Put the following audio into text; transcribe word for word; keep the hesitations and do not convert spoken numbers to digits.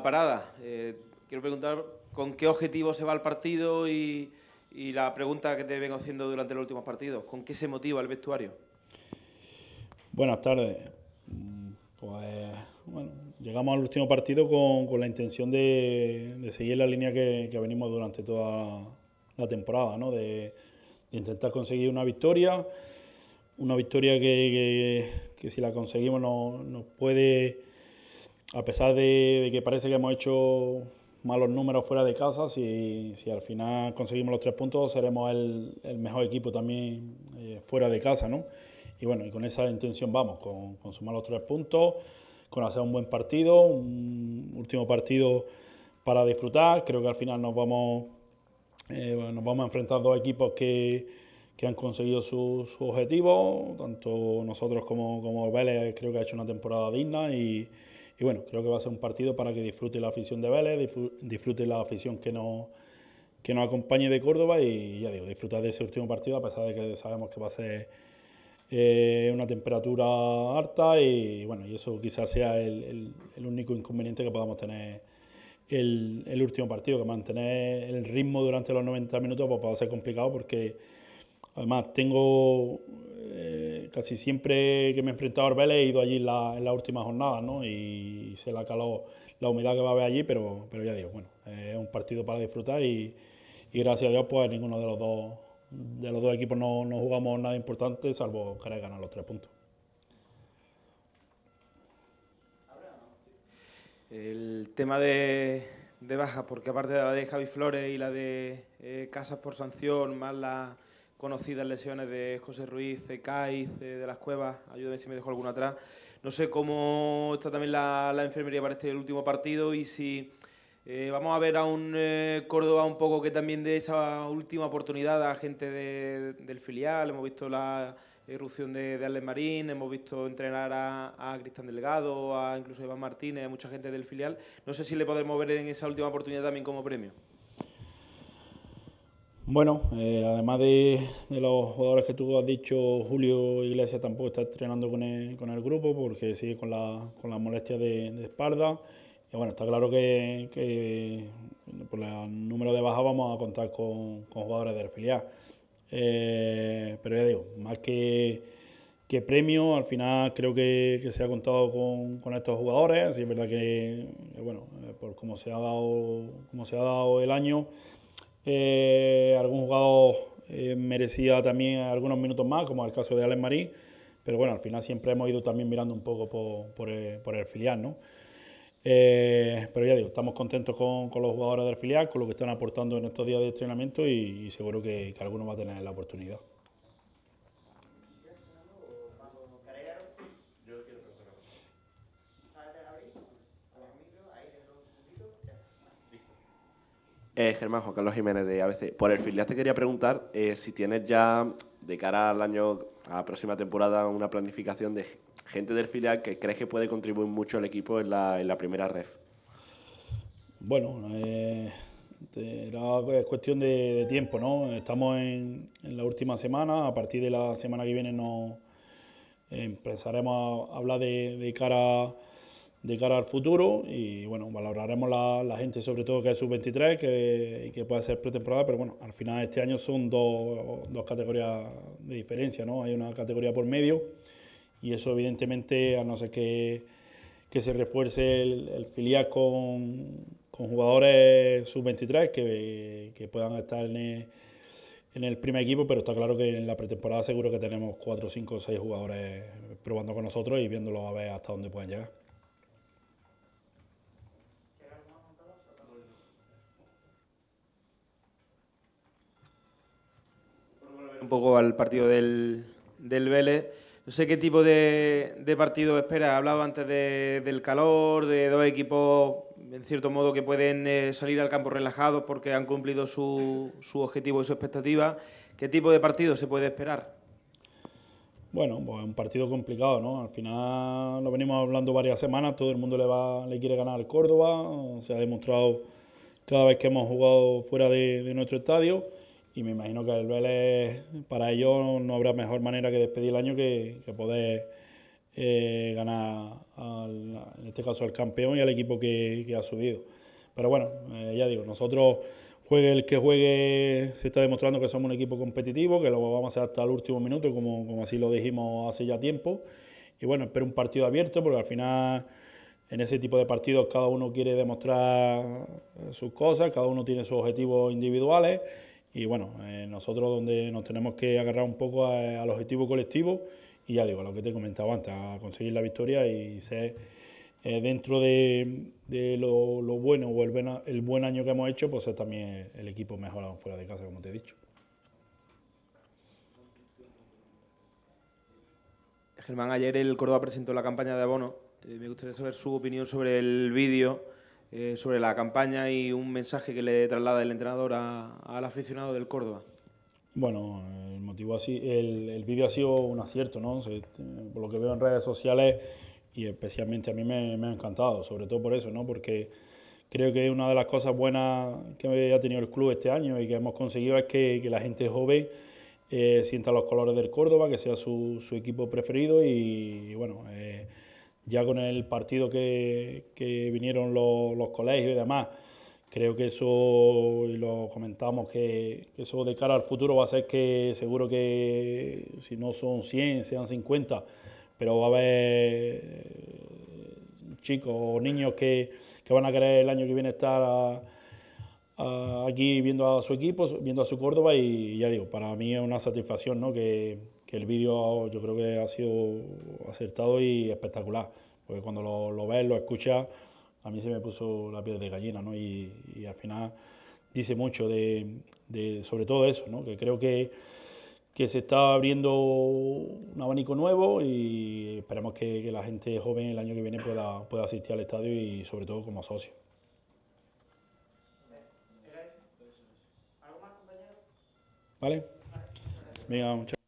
parada. Eh, quiero preguntar con qué objetivo se va al partido y, y la pregunta que te vengo haciendo durante los últimos partidos, ¿con qué se motiva el vestuario? Buenas tardes. Pues bueno, llegamos al último partido con, con la intención de, de seguir la línea que, que venimos durante toda la temporada, ¿no? De, de intentar conseguir una victoria, una victoria que, que, que si la conseguimos nos, nos puede, a pesar de, de que parece que hemos hecho malos números fuera de casa, si, si al final conseguimos los tres puntos seremos el, el mejor equipo también eh, fuera de casa, ¿no? Y bueno, y con esa intención vamos, con, con sumar los tres puntos, con hacer un buen partido, un último partido para disfrutar. Creo que al final nos vamos, eh, nos vamos a enfrentar dos equipos que, que han conseguido sus su objetivos, tanto nosotros como, como Vélez. Creo que ha hecho una temporada digna y, y bueno, creo que va a ser un partido para que disfrute la afición de Vélez, disfrute la afición que nos, que nos acompañe de Córdoba y ya digo, disfrutar de ese último partido a pesar de que sabemos que va a ser Eh, una temperatura alta y bueno, y eso quizás sea el, el, el único inconveniente que podamos tener el, el último partido, que mantener el ritmo durante los noventa minutos pues, puede ser complicado porque además tengo eh, casi siempre que me he enfrentado a Vélez he ido allí en la, en la última jornada, ¿no? Y sé la calor, la humedad que va a haber allí, pero, pero ya digo, bueno, es un partido para disfrutar y, y gracias a Dios pues ninguno de los dos de los dos equipos no, no jugamos nada importante, salvo querer ganar los tres puntos. El tema de, de bajas, porque aparte de la de Javi Flores y la de eh, Casas por sanción, más las conocidas lesiones de José Ruiz, de Cáiz, eh, de las Cuevas, ayúdame si me dejo alguna atrás, no sé cómo está también la, la enfermería para este último partido y si eh, vamos a ver a un eh, Córdoba un poco que también de esa última oportunidad a gente de, del filial. Hemos visto la irrupción de, de Alex Marín, hemos visto entrenar a, a Cristian Delgado, a incluso a Iván Martínez, a mucha gente del filial. No sé si le podemos ver en esa última oportunidad también como premio. Bueno, eh, además de, de los jugadores que tú has dicho, Julio Iglesias tampoco está entrenando con el, con el grupo porque sigue con la, con la molestia de, de espalda. Y bueno, está claro que, que por el número de bajas vamos a contar con, con jugadores del filial. Eh, pero ya digo, más que, que premio, al final creo que, que se ha contado con, con estos jugadores. Así es verdad que, que bueno, eh, por cómo se ha dado, cómo se ha dado el año, eh, algún jugador eh, merecía también algunos minutos más, como el caso de Alex Marín. Pero bueno, al final siempre hemos ido también mirando un poco por, por, el, por el filial, ¿no? Eh, pero ya digo, estamos contentos con, con los jugadores del filial, con lo que están aportando en estos días de entrenamiento y, y seguro que, que alguno va a tener la oportunidad. Eh, Germán, Juan Carlos Jiménez de A B C. Por el filial te quería preguntar eh, si tienes ya, de cara al año, a la próxima temporada, una planificación de gente del filial que crees que puede contribuir mucho al equipo en la, en la primera ref. Bueno, eh, era cuestión de, de tiempo, ¿no? Estamos en, en la última semana, a partir de la semana que viene nos eh, empezaremos a hablar de, de cara de cara al futuro y bueno, valoraremos la, la gente sobre todo que es sub veintitrés, que, que puede ser pretemporada, pero bueno, al final este año son dos, dos categorías de diferencia, ¿no? Hay una categoría por medio y eso evidentemente, a no ser que, que se refuerce el, el filial con, con jugadores sub veintitrés que, que puedan estar en el, en el primer equipo, pero está claro que en la pretemporada seguro que tenemos cuatro, cinco, seis jugadores probando con nosotros y viéndolos a ver hasta dónde pueden llegar. Un poco al partido del, del Vélez. No sé qué tipo de, de partido espera. Hablaba antes de, del calor, de dos equipos, en cierto modo, que pueden eh, salir al campo relajados porque han cumplido su, su objetivo y su expectativa. ¿Qué tipo de partido se puede esperar? Bueno, pues un partido complicado, ¿no? Al final lo venimos hablando varias semanas, todo el mundo le, va, le quiere ganar al Córdoba, se ha demostrado cada vez que hemos jugado fuera de, de nuestro estadio. Y me imagino que el Vélez, para ellos no habrá mejor manera que despedir el año que, que poder eh, ganar, al, en este caso, al campeón y al equipo que, que ha subido. Pero bueno, eh, ya digo, nosotros, juegue el que juegue, se está demostrando que somos un equipo competitivo, que lo vamos a hacer hasta el último minuto, como, como así lo dijimos hace ya tiempo. Y bueno, espero un partido abierto, porque al final, en ese tipo de partidos, cada uno quiere demostrar sus cosas, cada uno tiene sus objetivos individuales. Y bueno, eh, nosotros donde nos tenemos que agarrar un poco a, al objetivo colectivo, y ya digo, lo que te comentaba antes, a conseguir la victoria y ser, eh, dentro de, de lo, lo bueno o el buen, el buen año que hemos hecho, pues ser también el equipo mejorado fuera de casa, como te he dicho. Germán, ayer el Córdoba presentó la campaña de abono. Eh, me gustaría saber su opinión sobre el vídeo, eh, sobre la campaña y un mensaje que le traslada el entrenador a, al aficionado del Córdoba. Bueno, el motivo así, el, el vídeo ha sido un acierto, ¿no? Se, por lo que veo en redes sociales, y especialmente a mí me, me ha encantado, sobre todo por eso, ¿no? Porque creo que una de las cosas buenas que ha tenido el club este año y que hemos conseguido es que, que la gente joven eh, sienta los colores del Córdoba, que sea su, su equipo preferido. Y, y bueno, eh, ya con el partido que, que vinieron los, los colegios y demás, creo que eso, y lo comentamos, que, que eso de cara al futuro va a ser que seguro que si no son cien, sean cincuenta, pero va a haber chicos o niños que, que van a querer el año que viene estar a, a, aquí viendo a su equipo, viendo a su Córdoba. Y ya digo, para mí es una satisfacción, ¿no? que, que el vídeo yo creo que ha sido acertado y espectacular, porque cuando lo, lo ves, lo escuchas, a mí se me puso la piel de gallina, ¿no? Y, y al final dice mucho de, de sobre todo eso, ¿no? Que creo que, que se está abriendo un abanico nuevo, y esperemos que, que la gente joven el año que viene pueda, pueda asistir al estadio, y sobre todo como socio. ¿Vale? Venga, muchas